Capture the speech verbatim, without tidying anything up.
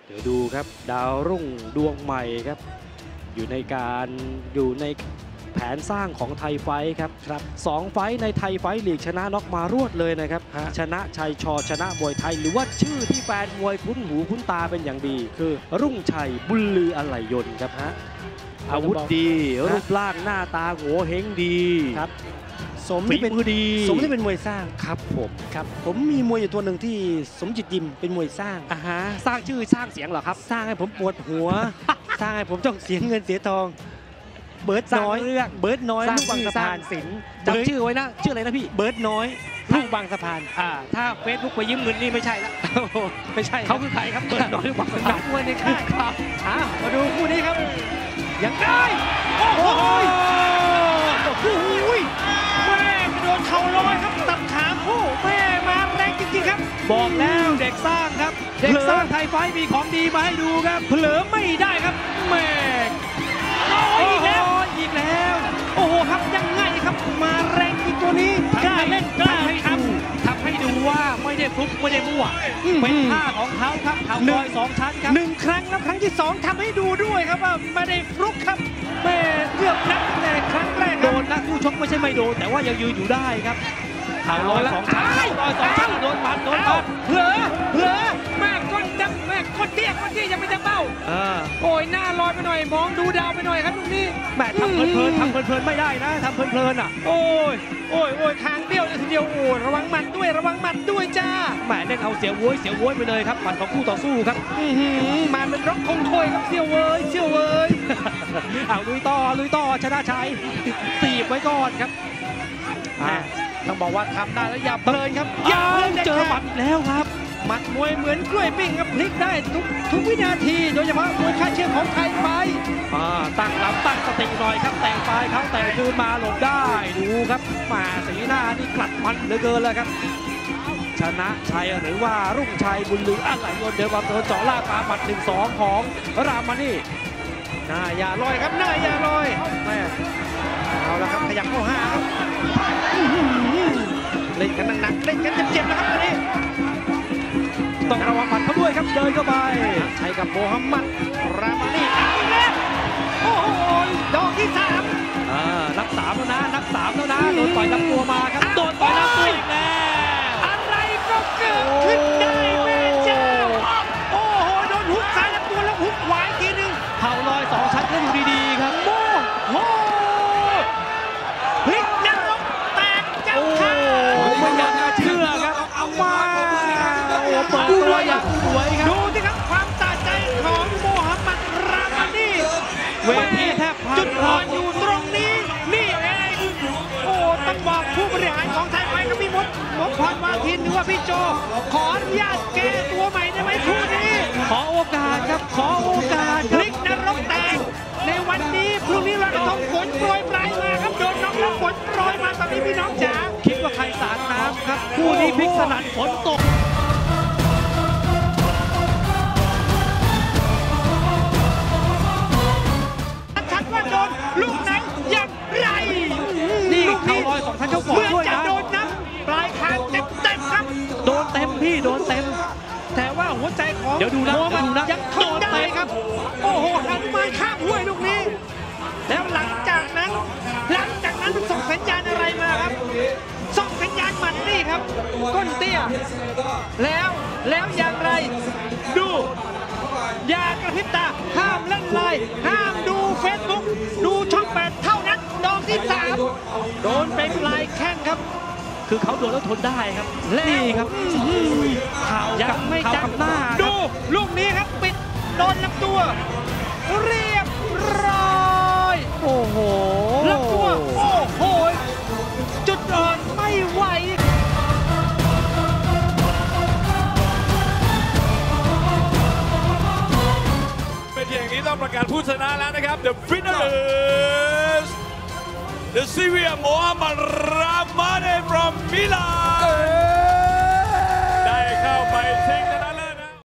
เดี๋ยวดูครับดาวรุ่งดวงใหม่ครับอยู่ในการอยู่ในแผนสร้างของไทยไฟท์ครับครับสองไฟท์ในไทยไฟท์ลีกชนะน็อกมารวดเลยนะครับชนะชัยชอชนะมวยไทยหรือว่าชื่อที่แฟนมวยคุ้นหูคุ้นตาเป็นอย่างดีคือรุ่งชัยบุญลืออะไหล่ยนต์ครับฮะอาวุธดีรูปร่างหน้าตาโง่เฮงดีครับสมที่เป็นดีสมที่เป็นมวยสร้างครับผมครับผมมีมวยอยู่ตัวหนึ่งที่สมจิตยิมเป็นมวยสร้างอ่าฮะสร้างชื่อสร้างเสียงเหรอครับสร้างให้ผมปวดหัว สร้างให้ผมต้องเสียเงินเสียทองเบิร์ดน้อยเบิร์ดน้อยลูกบางสะพานสินจำชื่อไว้นะชื่ออะไรนะพี่เบิร์ดน้อยลูกบางสะพานอ่าถ้าเฟซบุ๊กไปยืมเงินนี่ไม่ใช่ละไม่ใช่เขาคือใครครับเบิร์ดน้อยลูกบางสะพานมวยในค่ายครับอ่ามาดูคู่นี้ครับยังได้โอ้โหโอ้โหแม่โดนเข่าลอยครับตัดขาคู่แม่มาแรงจริงๆครับบอกแล้วเด็กสร้างครับเด็กสร้างไทยไฟมีของดีมาให้ดูครับเผลอไม่ได้ครับแม่อีกแล้วอีกแล้วโอ้โหครับยังไงครับมาแรงจริงตัวนี้กล้าเล่นกล้าทำทำให้ดูว่าไม่ได้ฟลุกไม่ได้มั่วเป็นท่าของเขาครับเข่าลอยสองชั้นครับหนึ่งครั้งแล้วครั้งที่สองทำให้ดูด้วยครับว่าไม่ได้ฟลุกครับแม่เลือกนักแต่ครั้งแรกโดนนะคู่ชกไม่ใช่ไม่โดนแต่ว่ายังยืนอยู่ได้ครับเข่าลอยสองชั้นลอยสองชั้นโดนมันโดนมันเผลอเผลอแม่ก้นจังแม่ก้นเตี้ยก้นเตี้ยยังไม่จังเป้าโอ้ยหน้าลอยไปหน่อยมองดูดาวไปหน่อยครับตรงนี้แม่ทำเพลินๆทำเพลินๆไม่ได้นะทำเพลินๆอ่ะโอ้ยโอ้ยโอ้ยคางเบี้ยวเลยทีเดียวโอ้ยระวังหมัดด้วยระวังหมัดด้วยจ้าแม่เล่นเอาเสียวโวยเสียวโวยไปเลยครับหมัดของคู่ต่อสู้ครับมาเป็นร็อกคงถ้วยครับเสียวเวยเสียวเวยเอาลุยต่อลุยต่อชนะชัยตีบไว้ก่อนครับต้องบอกว่าทำได้แล้วอย่าเพลินครับอย่าเจอหมัดแล้วครับหมัดมวยเหมือนกล้วยปิ้งครับพลิกได้ทุกทุกวินาทีโดยเฉพาะมวยค่าเชือกของไทยไปตั้งลำตั้งสติหน่อยครับแต่งปลายเขาแต่คืนมาหลบได้ดูครับมาสีหน้านี่กลัดมันเหลือเกินเลยครับชนะชัยหรือว่ารุ่งชัยบุญลืออะไหล่ยนต์เดิมอำเภอเจาะล่าปาหมัดหนึ่งสองของรามานี่หน้าอย่าลอยครับหน้าอย่าลอยแม่เอาละครับขยับเข้าห้าครับเล่นกันหนักๆเล่นกันเจ็บๆนะครับตอนนี้ต้องระวังหมัดเขาด้วยครับเดินเข้าไปใช้กับโมฮัมหมัดรามานี่เอาอีกแล้วโอ้โหดอกที่สามอ่านับสามแล้วนะนับสามแล้วนะโดนต่อยลำตัวมาครับโดนต่อยลำตัวอีกแล้วอะไรก็เกิดขึ้นได้แม่เจ้าโอ้โหโดนหุบซ้ายลำตัวแล้วหุบขวาอีกทีนึงเข่าลอยสองชั้นก็อยู่ดีๆครับโอ้โหพลิกนรกแตกจับขาไม่อยากจะเชื่อครับมาโอ้เปิดตัวอย่างสวยครับดูสิครับความสะใจของโมฮัมหมัดรามานี่เวทีแทบจุดอ่อนอยู่ตรงนี้นี่เองโอ้ต้องบอกผู้บริหารของไทยไฟก็มีมดมดพรวาทินหรือว่าพี่โจขออนุญาตแก้ตัวใหม่ได้ไหมคู่นี้ขอโอกาสครับขอโอกาสพลิกนรกแตกในวันนี้พรุ่งนี้เราจะต้องฝนโปรยปลายมาครับโดนน้องแล้วฝนโปรยมาตอนนี้พี่น้องจ๋าคิดว่าใครสาดน้ำครับคู่นี้พลิกสนั่นฝนตกชัดว่าโดนลูกไหนอย่างไรนี่เข่าลอยสองชั้นเข้าก่อนด้วยนะโดนน้ำปลายคางเต็มเต็มครับโดนเต็มพี่โดนเต็มแต่ว่าหัวใจของเดี๋ยวดูนะมันยังทนได้ครับโอ้โหหันมาข้ามห้วยลูกนี้แล้วหลังจากนั้นหลังจากนั้นมันส่งสัญญาณอะไรมาครับส่งสัญญาณหมัดนี่ครับก้นเตี้ยแล้วแล้วอย่างไรดูอย่ากระพริบตาห้ามเล่นไลน์ห้ามดูเฟซบุ๊กดูช่องแปดเท่านั้นดอกที่สามโดนเป็นลายแข้งครับคือเขาโดนแล้วทนได้ครับนี่ครับข่าวยังไม่จับหน้าดูลูกนี้ครับปิดโดนลำตัวเรียบร้อยโอ้โหลำตัวโอ้โหจุดอ่อนไม่ไหวเป็นอย่างนี้ต้องประกาศผู้ชนะแล้วนะครับ The winner is the Severe Mohammad Ramani from Milan